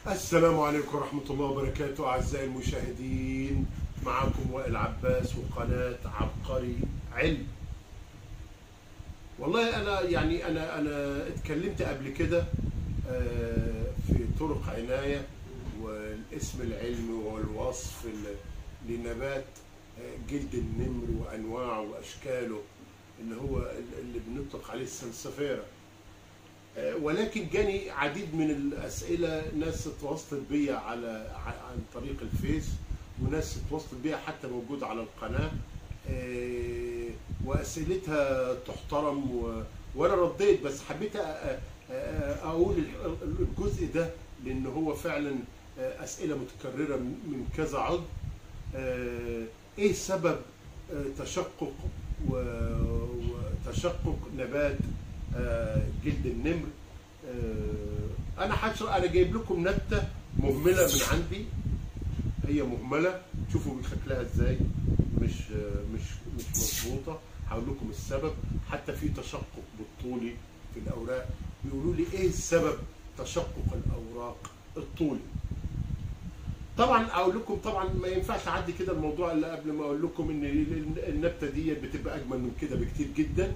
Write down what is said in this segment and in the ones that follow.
السلام عليكم ورحمة الله وبركاته أعزائي المشاهدين. معكم وائل عباس وقناة عبقري علم. والله أنا اتكلمت قبل كده في طرق عناية والاسم العلمي والوصف لنبات جلد النمر وأنواعه وأشكاله اللي هو اللي بنطلق عليه السنسفيرة. ولكن جاني عديد من الأسئلة، ناس اتواصلت بيا عن طريق الفيس، وناس اتواصلت بيا حتى موجود على القناة، وأسئلتها تحترم وأنا رديت. بس حبيت أقول الجزء ده لأن هو فعلا أسئلة متكررة من كذا عضو. إيه سبب تشقق نبات جلد النمر؟ انا جايب لكم نبته مهمله من عندي، هي مهمله، شوفوا شكلها ازاي، مش مظبوطه. هقول لكم السبب. حتى في تشقق بالطولي في الاوراق، بيقولوا لي ايه السبب تشقق الاوراق الطولي. طبعا اقول لكم، طبعا ما ينفعش اعدي كده الموضوع الا قبل ما اقول لكم ان النبته دي بتبقى اجمل من كده بكتير جدا.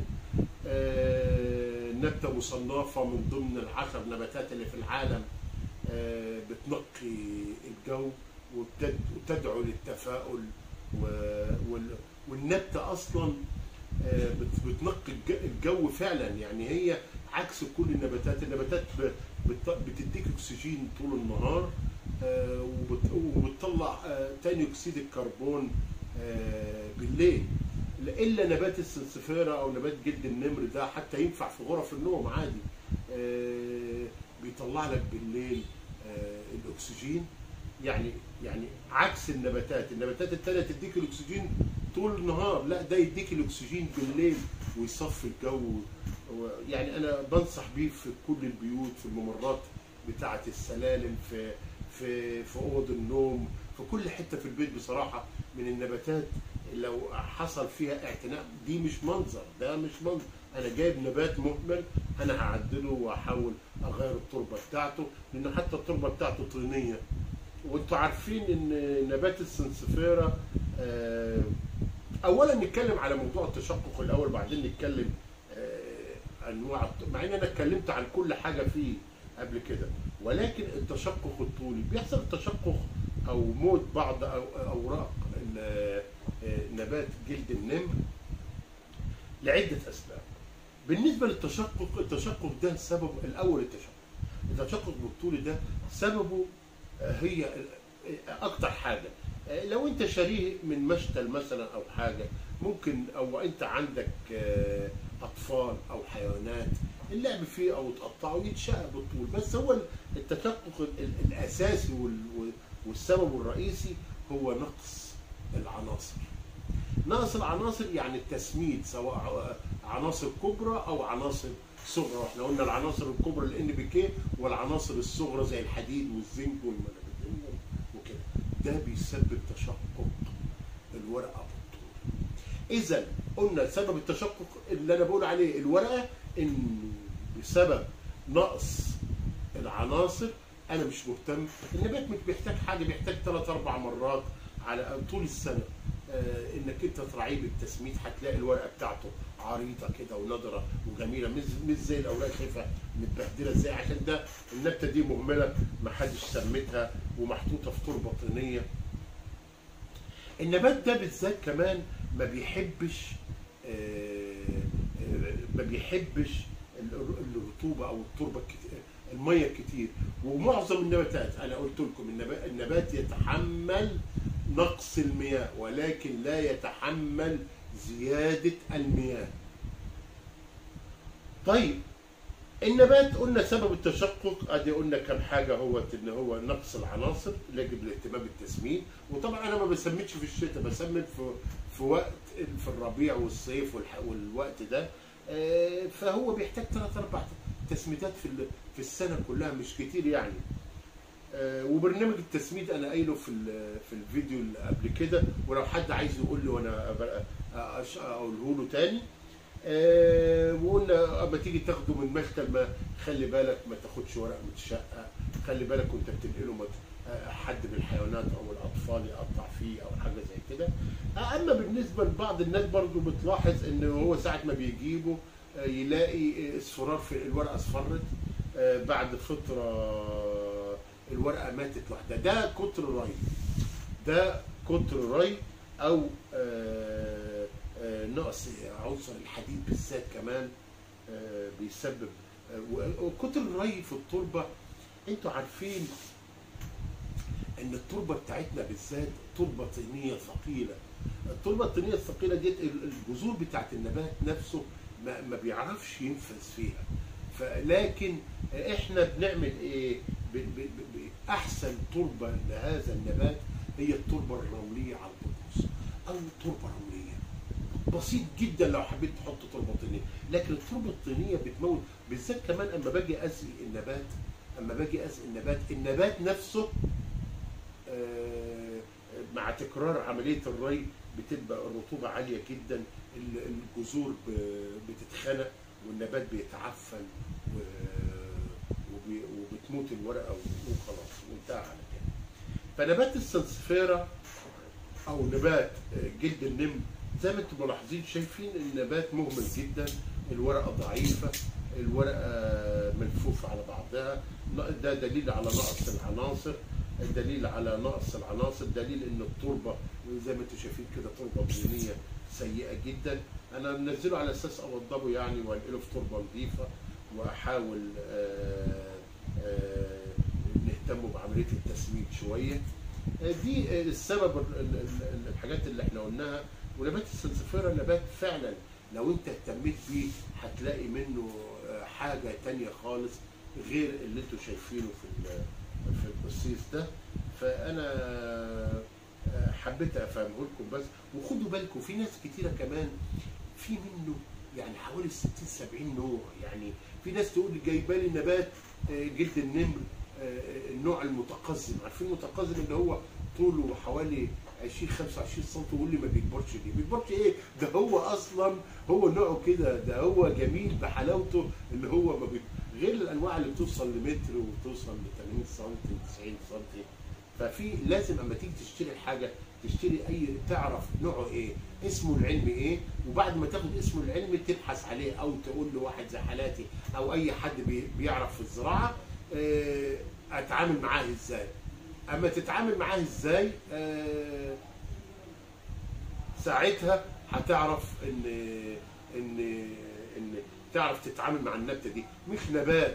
نبته مصنفه من ضمن ال10 نباتات اللي في العالم بتنقي الجو وتدعو للتفاؤل، والنبته اصلا بتنقي الجو فعلا. يعني هي عكس كل النباتات بتديك اكسجين طول النهار، وبتطلع ثاني اكسيد الكربون بالليل. الا نبات السنسفيرة او نبات جلد النمر ده حتى ينفع في غرف النوم عادي، بيطلع لك بالليل الاكسجين. يعني عكس النباتات التانية تديك الاكسجين طول النهار، لا ده يديك الاكسجين بالليل ويصفي الجو. يعني انا بنصح بيه في كل البيوت، في الممرات بتاعة السلالم، في اوض النوم، في كل حته في البيت. بصراحه من النباتات لو حصل فيها اعتناء، دي مش منظر، ده مش منظر. انا جايب نبات مهمل، انا هعدله واحاول اغير التربه بتاعته، لان حتى التربه بتاعته طينيه. وانتوا عارفين ان نبات السنسفيرة، اولا نتكلم على موضوع التشقق الاول، بعدين نتكلم انواع، مع ان انا اتكلمت عن كل حاجه فيه قبل كده. ولكن التشقق الطولي بيحصل تشقق او موت بعض اوراق نبات جلد النمر لعده اسباب. بالنسبه التشقق ده سبب الاول، التشقق بالطولي ده سببه هي اكتر حاجه. لو انت شاريه من مشتل مثلا او حاجه، ممكن، او انت عندك اطفال او حيوانات، اللعب فيه او تقطعه يتشقق بالطول. بس هو التشقق الاساسي والسبب الرئيسي هو نقص العناصر. نقص العناصر يعني التسميد، سواء عناصر كبرى او عناصر صغرى. واحنا قلنا العناصر الكبرى الNPK، والعناصر الصغرى زي الحديد والزنك والمغنيسيوم وكده. ده بيسبب تشقق الورقه بالطول. اذا قلنا سبب التشقق اللي انا بقول عليه الورقه، ان بسبب نقص العناصر. انا مش مهتم، النبات مش بيحتاج حاجه، بيحتاج 3-4 مرات على طول السنه انك انت تراعيه بالتسميد. هتلاقي الورقه بتاعته عريضه كده ونضره وجميله، مش زي الاوراق شايفها متبهدله ازاي، عشان ده النبته دي مهمله، ما حدش سمتها ومحطوطه في تربه طينيه. النبات ده بالذات كمان ما بيحبش الرطوبه او التربه الميه الكتير. ومعظم النباتات انا قلت لكم النبات يتحمل نقص المياه، ولكن لا يتحمل زياده المياه. طيب النبات قلنا سبب التشقق، ادي قلنا كم حاجه، ان هو نقص العناصر يجب الاهتمام بالتسميد. وطبعا انا ما بسمدش في الشتاء، بسمد في وقت في الربيع والصيف والوقت ده. فهو بيحتاج 3-4 تسميدات في السنه كلها، مش كتير يعني. وبرنامج التسميد انا قايله في الفيديو اللي قبل كده، ولو حد عايز يقول لي وانا اقوله له تاني. وقلنا اما تيجي تاخده من مشتل، ما خلي بالك ما تاخدش ورق متشقق، خلي بالك وانت بتنقله حد من الحيوانات او الاطفال يقطع فيه او حاجه زي كده. اما بالنسبه لبعض الناس برضو بتلاحظ ان هو ساعه ما بيجيبه يلاقي اصفرار في الورقه، اصفرت بعد فتره الورقه ماتت لوحدها. ده كتر ري، ده كتر ري او نقص عنصر الحديد بالذات كمان بيسبب. وكتر الري في التربه، انتوا عارفين ان التربه بتاعتنا بالذات تربه طينيه ثقيله. التربه الطينيه الثقيله ديت الجذور بتاعت النبات نفسه ما بيعرفش ينفذ فيها. فلكن احنا بنعمل ايه؟ احسن تربه لهذا النبات هي التربه الرمليه على القص او تربه رمليه. بسيط جدا لو حبيت تحط تربه طينيه، لكن التربه الطينيه بتموت بالذات كمان. اما باجي اسقي النبات، النبات نفسه مع تكرار عمليه الري بتبقى الرطوبه عاليه جدا، الجذور بتتخنق والنبات بيتعفن وبتموت الورقه وخلاص وانتهى على كده. فنبات السنسفيرا او نبات جلد النمر زي ما انتم ملاحظين شايفين النبات مهمل جدا، الورقه ضعيفه، الورقه ملفوفه على بعضها. ده دليل على نقص العناصر، دليل ان التربه زي ما انتم شايفين كده تربه طينيه سيئه جدا. انا منزله على اساس اوضبه يعني وانقله في تربه نظيفه، واحاول نهتم بعمليه التسميد شويه. دي السبب الحاجات اللي احنا قلناها. ونبات السنسفيرا نبات فعلا لو انت اهتميت بيه هتلاقي منه حاجه تانية خالص غير اللي انتوا شايفينه في القصيص ده. فانا حبيت افهمه لكم بس. وخدوا بالكم في ناس كتيره كمان في منه يعني حوالي 60-70 نوع. يعني في ناس تقول جايبه لي نبات جلد النمر النوع المتقزم. عارفين المتقزم اللي هو طوله حوالي 20-25 سم ويقول لي ما بيكبرش ليه؟ ما بيكبرش ايه؟ ده هو اصلا هو نوعه كده، ده هو جميل بحلاوته اللي هو ما بيكبر. غير الانواع اللي بتوصل لمتر وبتوصل ل 80 سم 90 سم. ففي لازم اما تيجي تشتري الحاجه تشتري تعرف نوعه ايه، اسمه العلمي ايه، وبعد ما تاخد اسمه العلمي تبحث عليه او تقول لواحد زي حالاتي او اي حد بيعرف في الزراعه اتعامل معاه ازاي. اما تتعامل معاه ازاي ساعتها هتعرف ان تعرف تتعامل مع النبته دي. مش نبات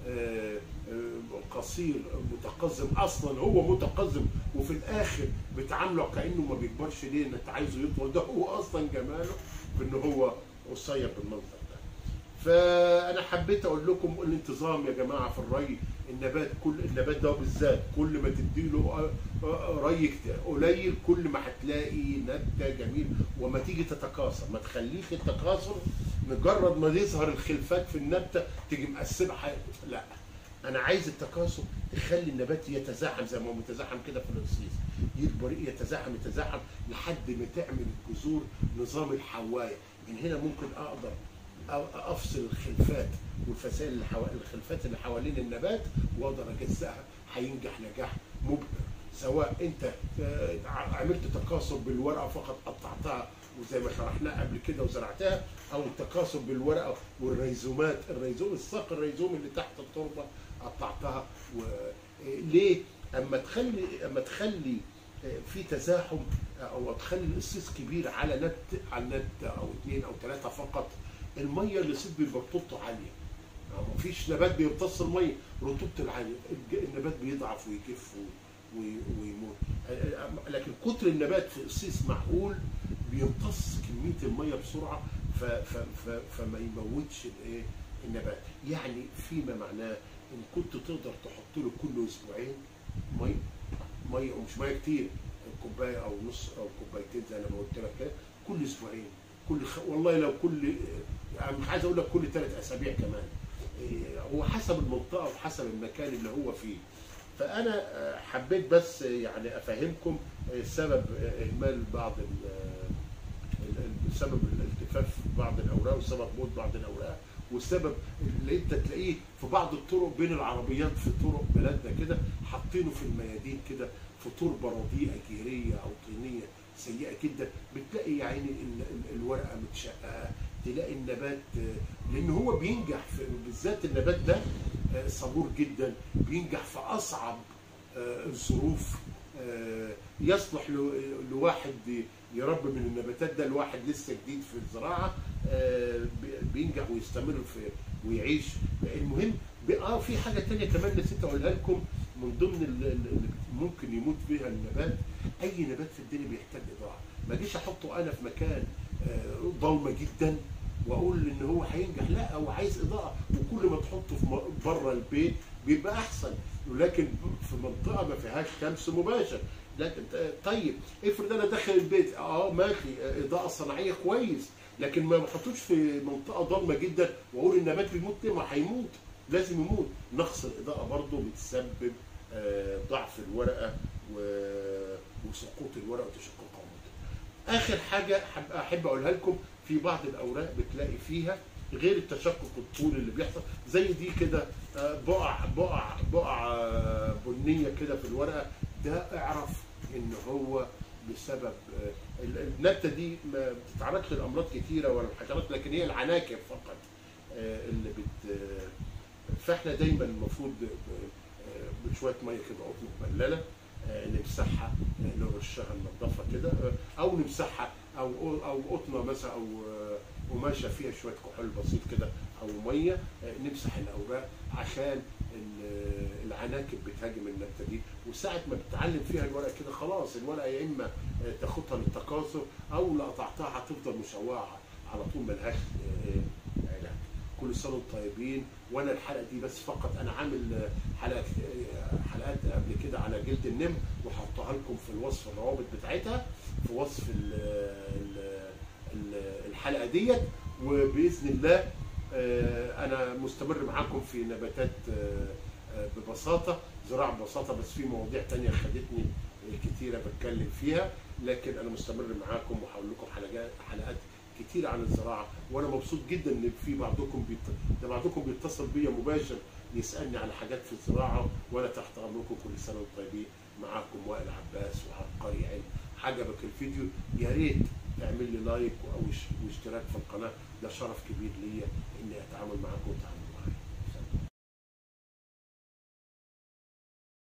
قصير متقزم، اصلا هو متقزم وفي الاخر بتعامله كانه ما بيكبرش ليه؟ انت عايزه يطول، ده هو اصلا جماله بان هو قصير بالمنظر ده. فانا حبيت اقول لكم الانتظام يا جماعه في الري. النبات ده بالذات كل ما تديله ري قليل كل ما هتلاقي نبته جميل. وما تيجي تتكاثر ما تخليش التكاثر مجرد ما يظهر الخلفات في النبته تيجي مقسمها. لا، انا عايز التكاثر تخلي النبات يتزاحم زي ما هو متزاحم كده في القصيص، يكبر يتزاحم لحد ما تعمل الجذور نظام الحوايه. من هنا ممكن اقدر افصل الخلفات والفسائل الخلفات اللي حوالين النبات واقدر اجزئها. هينجح نجاح مبهر سواء انت عملت تكاثر بالورقه فقط قطعتها وزي ما شرحناها قبل كده وزرعتها، او التكاثر بالورقه والريزومات، الساق الريزوم اللي تحت التربه قطعتها. ليه؟ اما تخلي في تزاحم او تخلي القصيص كبير على نبته او 2 أو 3 فقط، الميه اللي صيد بيبقى رطوبته عاليه. مفيش نبات بيمتص الميه، رطوبته العاليه النبات بيضعف ويجف ويموت. لكن كتر النبات في قصيص معقول بيمتص كميه الميه بسرعه فما يموتش النبات. يعني فيما معناه ان كنت تقدر تحط له كل اسبوعين ميه ومش ميه كتير، كوبايه او نص او كوبايتين زي ما قلت لك كده كل اسبوعين، والله لو كل يعني مش عايز اقول لك كل 3 أسابيع كمان. هو حسب المنطقه وحسب المكان اللي هو فيه. فانا حبيت بس يعني افهمكم سبب اهمال سبب الالتفاف بعض الاوراق وسبب موت بعض الاوراق والسبب اللي انت تلاقيه في بعض الطرق بين العربيات في طرق بلدنا كده حاطينه في الميادين كده في تربه رديئه جيريه او طينيه سيئه جدا، بتلاقي يا عيني الورقه متشققه، تلاقي النبات لان هو بينجح في بالذات النبات ده صبور جدا، بينجح في اصعب الظروف. يصلح لواحد يربي من النباتات ده، لواحد لسه جديد في الزراعه بينجح ويستمر في ويعيش. المهم في حاجه ثانيه كمان نسيت اقولها لكم، من ضمن اللي ممكن يموت بيها النبات، اي نبات في الدنيا بيحتاج اضاءه. ما اجيش احطه انا في مكان ضلمه جدا واقول ان هو هينجح، لا هو عايز اضاءه، وكل ما تحطه في بره البيت بيبقى احسن، ولكن في منطقه ما فيهاش شمس مباشر. لكن طيب افرض انا داخل البيت ماشي اضاءه صناعيه كويس، لكن ما احطوش في منطقه ضلمه جدا واقول النبات بيموت ليه؟ ما هيموت، لازم يموت. نقص الاضاءه برضه بتسبب ضعف الورقه وسقوط الورقه وتشققها. اخر حاجه احب اقولها لكم، في بعض الاوراق بتلاقي فيها غير التشقق الطولي اللي بيحصل، زي دي كده بقع بنيه كده في الورقه، ده اعرف ان هو بسبب النبته دي ما بتتعرضش لامراض كتيره ولا حشرات، لكن هي العناكب فقط اللي فاحنا دايما المفروض بشويه ميه كده قطن مبلله نمسحها، نرشها ننضفها كده، او نمسحها او قطنه مثلا او قماشه فيها شويه كحول بسيط كده او ميه، نمسح الاوراق عشان العناكب بتهاجم النبته دي. وساعه ما بتعلم فيها الورقه كده خلاص الورقه يا اما تاخدها للتكاثر او لو قطعتها هتفضل مشوعه على طول ملهاش علاج. كل سنه وانتم طيبين. وانا الحلقه دي بس فقط انا عامل حلقات قبل كده على جلد النمر وهحطها لكم في الوصف، الروابط بتاعتها في وصف الحلقه ديت. وباذن الله انا مستمر معاكم في نباتات ببساطه، زراعه ببساطه، بس في مواضيع تانية خدتني كتيره بتكلم فيها، لكن انا مستمر معاكم وهقول لكم حلقات كتير عن الزراعه. وانا مبسوط جدا ان في بعضكم بيتصل بيا مباشر يسالني على حاجات في الزراعه، وانا تحت امركم. كل سنه وانتم طيبين. معاكم وائل عباس وعبقري علم. عجبك الفيديو يا ريت تعمل لي لايك او اشتراك في القناه، ده شرف كبير ليا اني اتعامل معاكم وتعامل